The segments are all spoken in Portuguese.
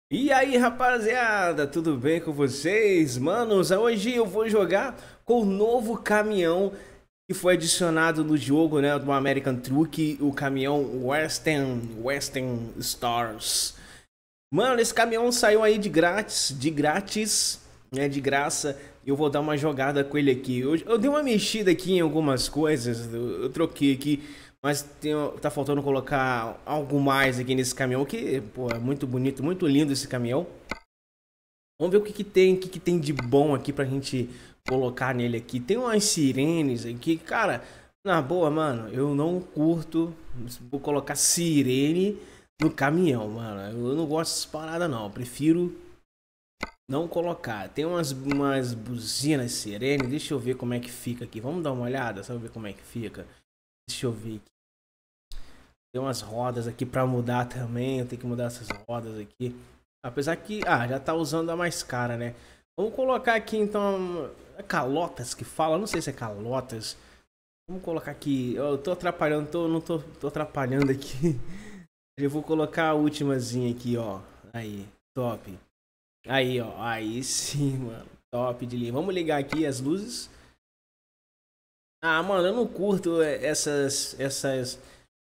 E aí, rapaziada, tudo bem com vocês? Manos, hoje eu vou jogar com o novo caminhão que foi adicionado no jogo, né, do American Truck, o caminhão Western Stars. Mano, esse caminhão saiu aí de grátis, né, de graça. E eu vou dar uma jogada com ele aqui. Eu dei uma mexida aqui em algumas coisas, eu troquei aqui. Mas tá faltando colocar algo mais aqui nesse caminhão, que, pô, é muito bonito, muito lindo esse caminhão. Vamos ver o que tem de bom aqui pra gente colocar nele aqui. Tem umas sirenes aqui, cara, na boa, mano, eu não curto, vou colocar sirene no caminhão, mano. Eu não gosto dessas paradas, não. Eu prefiro não colocar. Tem umas buzinas sirene, deixa eu ver como é que fica aqui. Vamos dar uma olhada, só ver como é que fica. Deixa eu ver aqui. Tem umas rodas aqui pra mudar também. Eu tenho que mudar essas rodas aqui. Apesar que... já tá usando a mais cara, né? Vamos colocar aqui, então... É calotas que fala? Não sei se é calotas. Vamos colocar aqui... Eu tô atrapalhando, não tô atrapalhando aqui. Eu vou colocar a ultimazinha aqui, ó. Aí, top. Aí, ó. Aí sim, mano. Top de linha. Vamos ligar aqui as luzes. Mano, eu não curto essas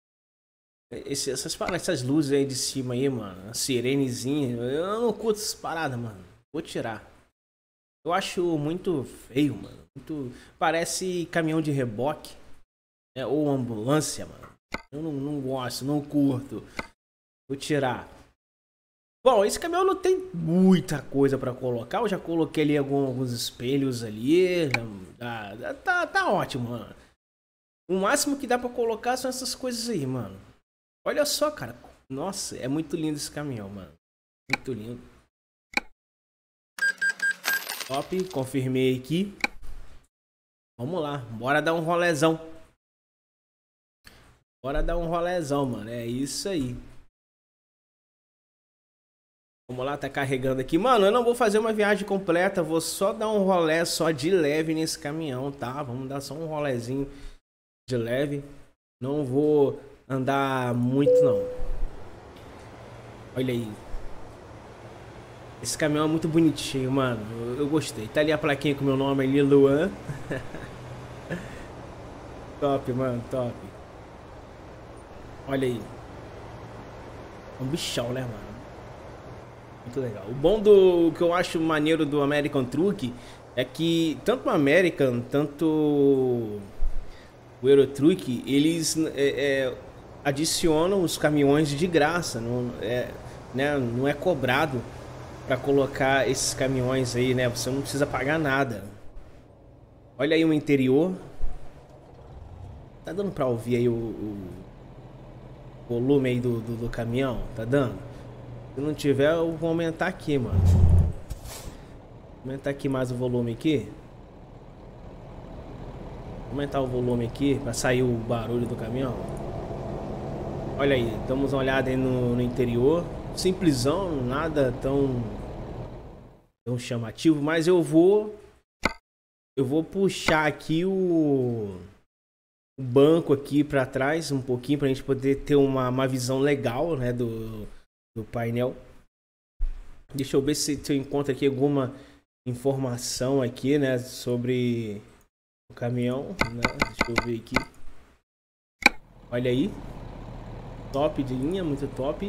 luzes aí de cima aí, mano. A sirenezinha. Eu não curto essas paradas, mano. Vou tirar. Eu acho muito feio, mano. Parece caminhão de reboque. Ou ambulância, mano. Eu não gosto, não curto. Vou tirar. Bom, esse caminhão não tem muita coisa pra colocar. Eu já coloquei ali alguns espelhos ali. Tá ótimo, mano. O máximo que dá pra colocar são essas coisas aí, mano. Olha só, cara. Nossa, é muito lindo esse caminhão, mano. Muito lindo. Top, confirmei aqui. Vamos lá, bora dar um rolezão. Bora dar um rolezão, mano. É isso aí. Vamos lá, tá carregando aqui. Mano, eu não vou fazer uma viagem completa. Vou só dar um rolé só de leve nesse caminhão, tá? Vamos dar só um rolezinho de leve. Não vou andar muito, não. Olha aí. Esse caminhão é muito bonitinho, mano. Eu gostei. Tá ali a plaquinha com meu nome ali, Luan. Top, mano, top. Olha aí. É um bichão, né, mano? Muito legal. O bom do que eu acho maneiro do American Truck é que tanto o American, tanto o Euro Truck, eles adicionam os caminhões de graça, não é cobrado para colocar esses caminhões aí, né? Você não precisa pagar nada. Olha aí o interior. Tá dando para ouvir aí o volume aí do caminhão? Tá dando? Se não tiver, eu vou aumentar aqui, mano. Vou aumentar aqui mais o volume aqui. Vou aumentar o volume aqui pra sair o barulho do caminhão. Olha aí, damos uma olhada aí no interior. Simplesão, nada tão chamativo, mas eu vou puxar aqui o banco aqui pra trás um pouquinho pra gente poder ter uma visão legal, né, do painel. Deixa eu ver se eu encontro aqui alguma informação aqui, né, sobre o caminhão, né? Deixa eu ver aqui. Olha aí. Top de linha, muito top.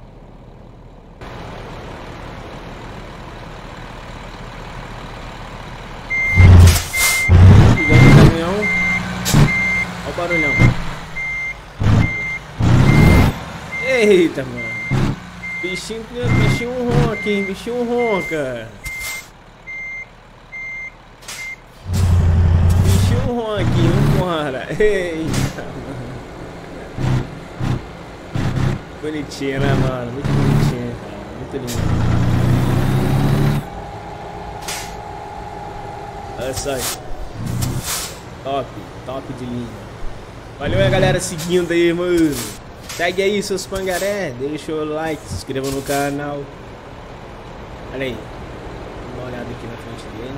Ligando o caminhão. Olha o barulhão. Eita, mano. Bichinho ronca, hein? Bichinho ronca. Bichinho ronca, hein? Vambora. Eita, mano. Bonitinho, né, mano? Muito bonitinho, cara. Muito lindo. Olha só aí. Top de linha. Valeu aí, galera, seguindo aí, mano. Segue aí seus pangaré, deixa o like, se inscreva no canal. Olha aí, dá uma olhada aqui na frente dele.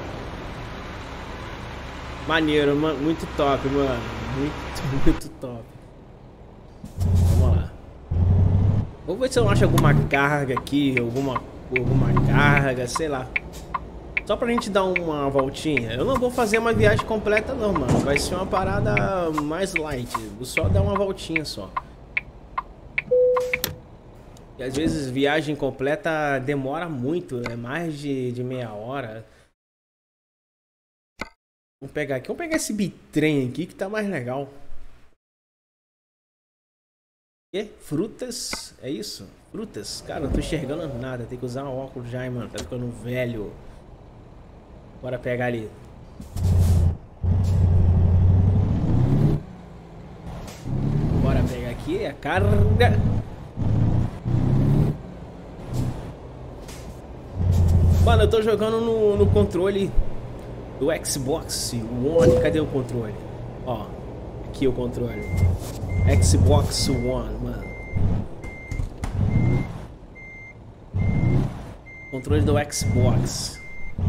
Maneiro, mano, muito top, mano. Muito top. Vamos lá. Vou ver se eu acho alguma carga aqui, alguma carga, sei lá. Só pra gente dar uma voltinha. Eu não vou fazer uma viagem completa não, mano. Vai ser uma parada mais light. Vou só dar uma voltinha só. E às vezes viagem completa demora muito, é mais de meia hora. Vamos pegar aqui, vamos pegar esse bitrem aqui que tá mais legal. E frutas, é isso? Frutas? Cara, não tô enxergando nada, tem que usar um óculos já, hein, mano. Tá ficando velho. Bora pegar ali. Bora pegar aqui a carga. Mano, eu tô jogando no controle do Xbox One. Cadê o controle? Ó, aqui o controle. Xbox One, mano. Controle do Xbox.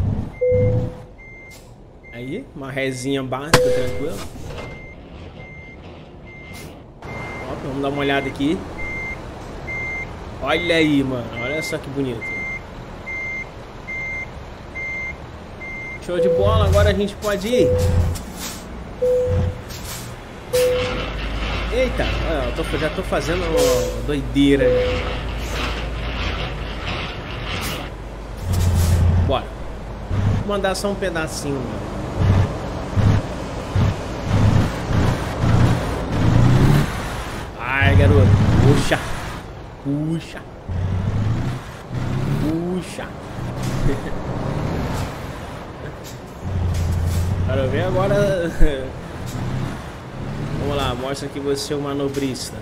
Aí, uma resinha básica, tranquilo. Ó, vamos dar uma olhada aqui. Olha aí, mano. Olha só que bonito. Show de bola. Agora a gente pode ir. Eita, eu já tô fazendo doideira. Bora. Vou mandar só um pedacinho, mano. Ai, garoto. Puxa. Puxa. Puxa. Quero ver agora. Vamos lá, mostra que você é o manobrista.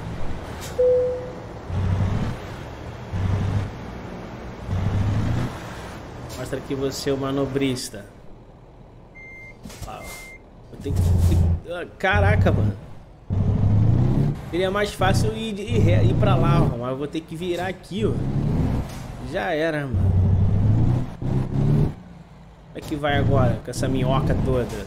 Mostra que você é o manobrista. Vou ter que... Caraca, mano. Seria mais fácil ir pra lá, ó, mas eu vou ter que virar aqui, ó. Já era, mano. Como é que vai agora com essa minhoca toda?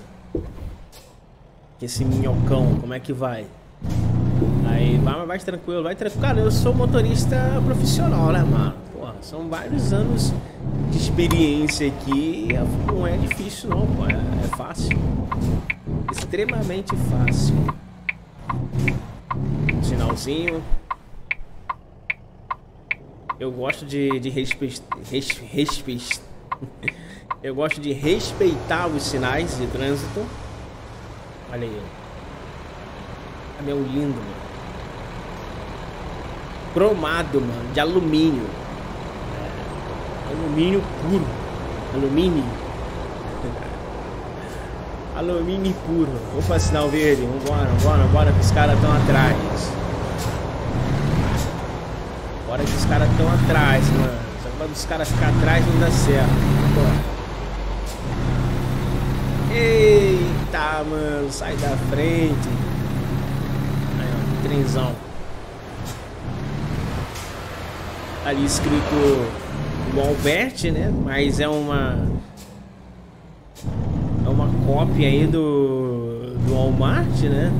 Esse minhocão, como é que vai? Aí, vai mais tranquilo, vai tranquilo. Cara, eu sou motorista profissional, né, mano? Porra, são vários anos de experiência aqui. Não é difícil, não, pô. É fácil. Extremamente fácil. Sinalzinho. Eu gosto de Eu gosto de respeitar os sinais de trânsito. Olha aí. Caminhão lindo, mano. Cromado, mano. De alumínio. Alumínio puro. Alumínio. Alumínio puro. Vou pra sinal verde. Vambora que os caras estão atrás. Bora que os caras estão atrás, mano. Só quando os caras ficarem atrás não dá certo. Bora. Eita, mano, sai da frente. Aí, ó, trenzão. Ali escrito Walmart, né? Mas é uma cópia aí do Walmart, né?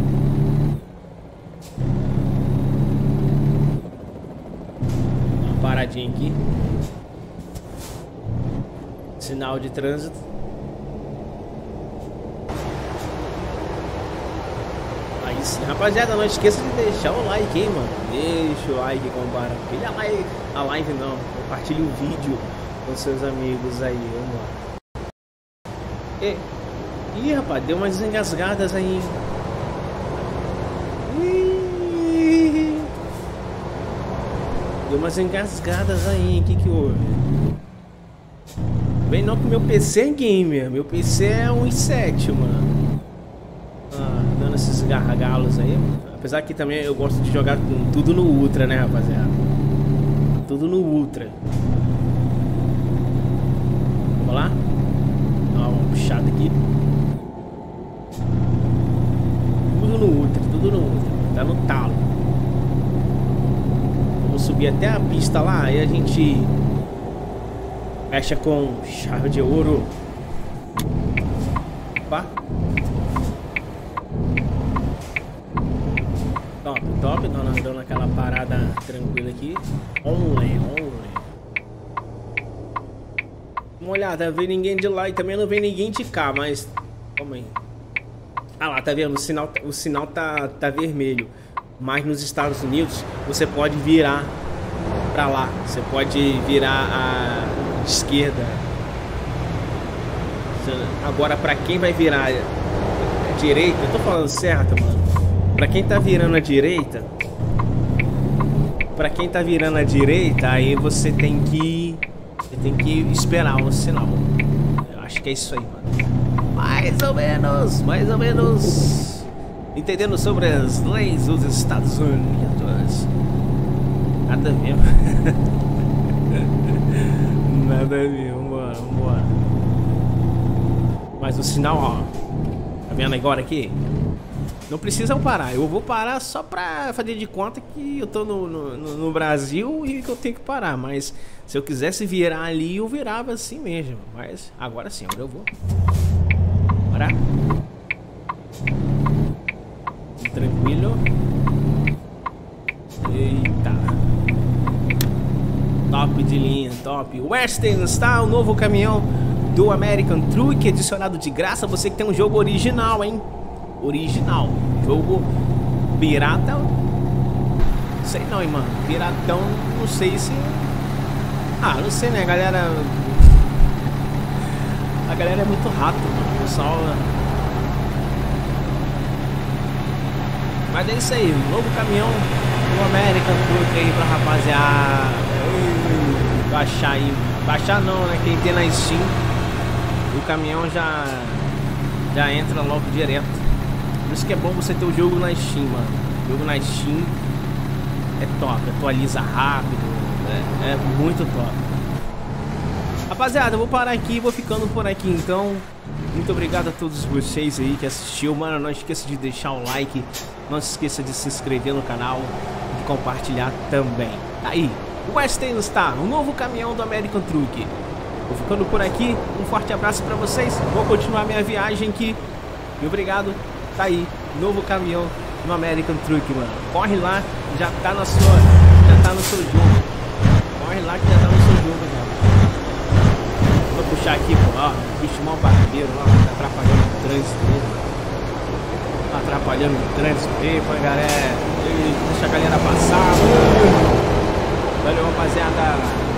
Uma paradinha aqui. Sinal de trânsito. Rapaziada, não esqueça de deixar o like, hein, mano. Deixa o like, compartilha a live não. Compartilha o vídeo com seus amigos aí, vamos lá. Ih, rapaz, deu umas engasgadas aí. Deu umas engasgadas aí, o que houve? Bem não que meu PC é gamer, meu PC é um i7, mano. Dando esses gargalos aí. Apesar que também eu gosto de jogar com tudo no Ultra, né, rapaziada? Tudo no Ultra. Vamos lá? Dá uma puxada aqui. Tudo no Ultra, tudo no Ultra. Tá no talo. Vamos subir até a pista lá e a gente fecha com chave de ouro. Opa. Top, top, dando aquela parada tranquila aqui. Only. Vamos olhar, tá vendo ninguém de lá e também não vem ninguém de cá, mas... Calma aí. Ah lá, tá vendo? O sinal tá vermelho. Mas nos Estados Unidos, você pode virar pra lá. Você pode virar à esquerda. Agora, pra quem vai virar à direita... Eu tô falando certo, mano. Pra quem tá virando à direita... Pra quem tá virando à direita, aí você tem que esperar o sinal. Eu acho que é isso aí, mano. Mais ou menos. Entendendo sobre as leis dos Estados Unidos. Nada a ver. Nada a ver, vambora. Mas o sinal, ó. Tá vendo agora aqui? Não precisa parar, eu vou parar só pra fazer de conta que eu tô no Brasil e que eu tenho que parar. Mas se eu quisesse virar ali, eu virava assim mesmo. Mas agora sim, agora eu vou. Bora. Tranquilo. Eita. Top de linha, top. Western Star, o novo caminhão do American Truck, adicionado de graça. Você que tem um jogo original, hein? Original, jogo pirata. Sei não, hein, mano. Piratão, não sei se... Ah, não sei, né, galera. A galera é muito rato, mano. O pessoal... Mas é isso aí, novo caminhão do American Truck aí pra rapaziada. Baixar aí. Baixar não, né? Quem tem na Steam, o caminhão já entra logo direto. Por isso que é bom você ter o jogo na Steam, mano. O jogo na Steam é top, atualiza rápido, é muito top. Rapaziada, eu vou parar aqui, vou ficando por aqui então. Muito obrigado a todos vocês aí que assistiu, mano. Não esqueça de deixar o like, não se esqueça de se inscrever no canal e de compartilhar também. Aí, o Western Star, o novo caminhão do American Truck. Vou ficando por aqui, um forte abraço pra vocês. Vou continuar minha viagem aqui. E obrigado. Tá aí, novo caminhão no American Truck, mano. Corre lá, já tá no seu jogo. Corre lá que já tá no seu jogo, já. Vou puxar aqui, pô, ó. Bicho mal barbeiro, ó. Tá atrapalhando o trânsito aí. Tá atrapalhando o trânsito aí, pô, galera. Deixa a galera passar, mano. Valeu, rapaziada.